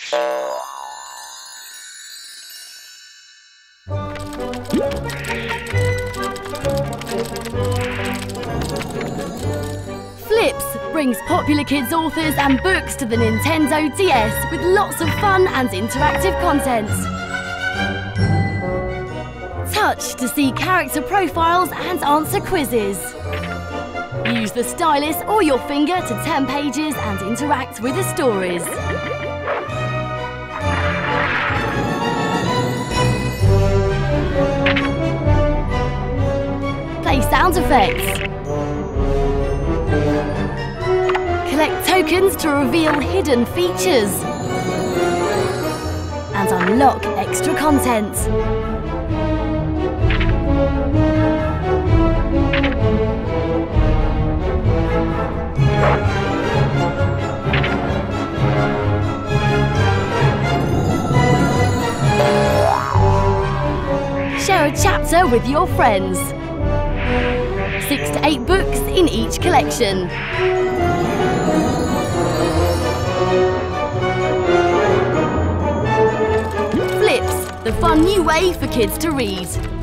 Flips brings popular kids' authors and books to the Nintendo DS with lots of fun and interactive content. Touch to see character profiles and answer quizzes. Use the stylus or your finger to turn pages and interact with the stories. Play sound effects. Collect tokens to reveal hidden features. And unlock extra content. Share a chapter with your friends. 6 to 8 books in each collection. Flips, the fun new way for kids to read.